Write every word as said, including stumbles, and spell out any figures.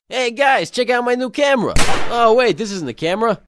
Hey guys, check out my new camera. Oh wait, this isn't the camera.